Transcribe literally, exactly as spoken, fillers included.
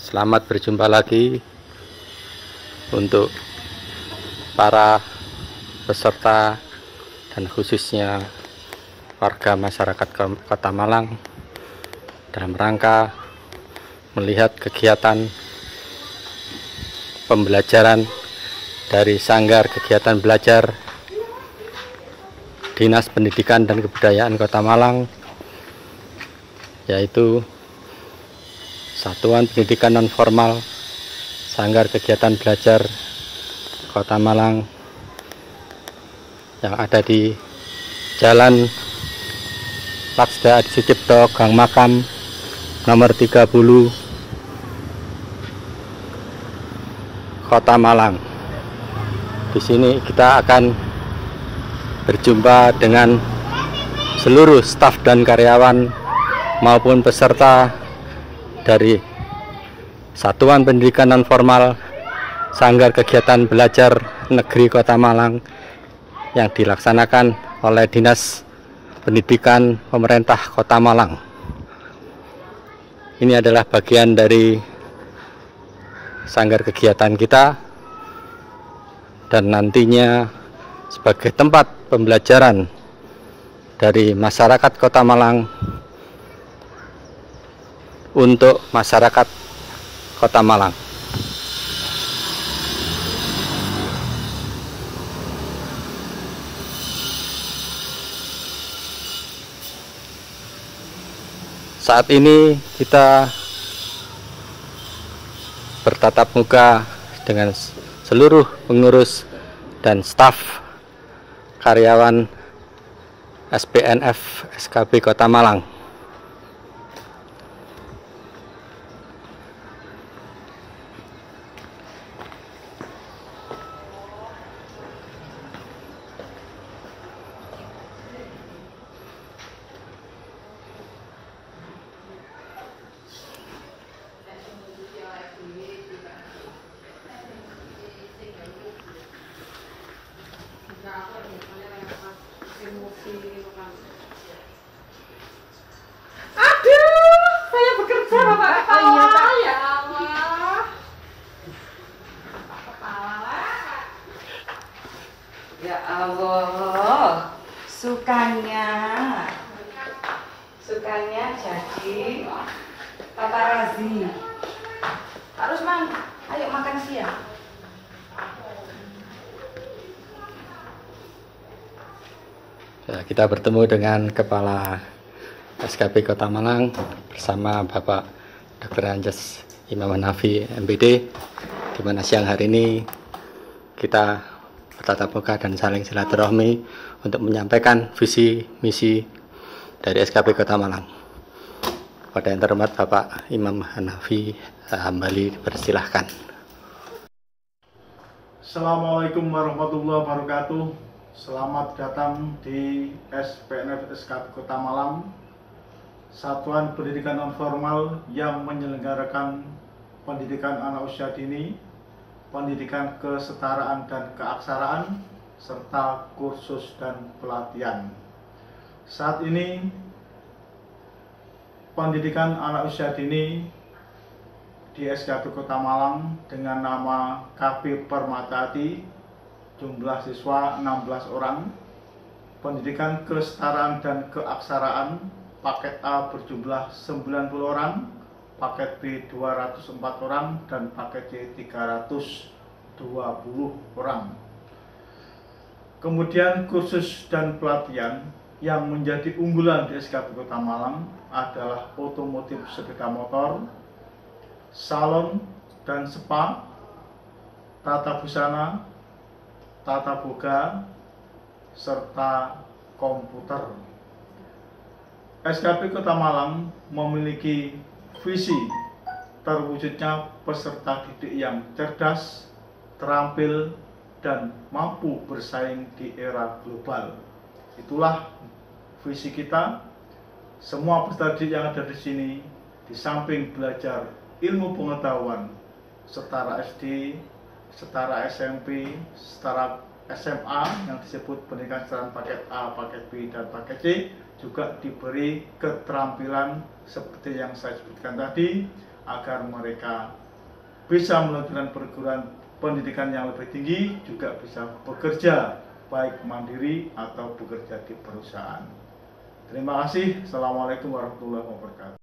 Selamat berjumpa lagi untuk para peserta dan khususnya warga masyarakat Kota Malang dalam rangka melihat kegiatan pembelajaran dari Sanggar Kegiatan Belajar Dinas Pendidikan dan Kebudayaan Kota Malang, yaitu Satuan Pendidikan Non-Formal Sanggar Kegiatan Belajar Kota Malang yang ada di Jalan Laksda Adi Sucipto, Gang Makam nomor tiga puluh, Kota Malang. Di sini kita akan berjumpa dengan seluruh staf dan karyawan maupun peserta dari Satuan Pendidikan Non-Formal Sanggar Kegiatan Belajar Negeri Kota Malang yang dilaksanakan oleh Dinas Pendidikan Pemerintah Kota Malang. Ini adalah bagian dari sanggar kegiatan kita, dan nantinya sebagai tempat pembelajaran dari masyarakat Kota Malang untuk masyarakat Kota Malang. Saat ini kita bertatap muka dengan seluruh pengurus dan staf karyawan S P N F S K B Kota Malang. Aduh, saya bekerja Bapak Kepala. Oh, iya, Pak. Ya Allah. Bapak Kepala. Ya Allah, sukanya sukanya jadi paparazi. Harus man, ayo makan siang. Ya, kita bertemu dengan Kepala S K B Kota Malang bersama Bapak Doktor Anjas Imam Hanafi M Pd, di mana siang hari ini kita bertatap muka dan saling silaturahmi untuk menyampaikan visi misi dari S K B Kota Malang. Pada yang terhormat Bapak Imam Hanafi, kembali dipersilahkan. Assalamualaikum warahmatullahi wabarakatuh. Selamat datang di S P N F S K B Kota Malang, Satuan Pendidikan Non-Formal yang menyelenggarakan pendidikan anak usia dini, pendidikan kesetaraan dan keaksaraan, serta kursus dan pelatihan. Saat ini, pendidikan anak usia dini di S K B Kota Malang dengan nama K B Permatahati, jumlah siswa enam belas orang. Pendidikan kesetaraan dan keaksaraan paket A berjumlah sembilan puluh orang, paket B dua ratus empat orang, dan paket C tiga ratus dua puluh orang. Kemudian kursus dan pelatihan yang menjadi unggulan di S K B Kota Malang adalah otomotif sepeda motor, salon dan spa, tata busana, tata boga, serta komputer. S K B Kota Malang memiliki visi terwujudnya peserta didik yang cerdas, terampil, dan mampu bersaing di era global. Itulah visi kita. Semua peserta didik yang ada di sini, di samping belajar ilmu pengetahuan setara S D, setara S M P, setara S M A yang disebut pendidikan kesetaraan paket A, paket B, dan paket C, juga diberi keterampilan seperti yang saya sebutkan tadi, agar mereka bisa melanjutkan perguruan pendidikan yang lebih tinggi, juga bisa bekerja baik mandiri atau bekerja di perusahaan. Terima kasih. Assalamualaikum warahmatullahi wabarakatuh.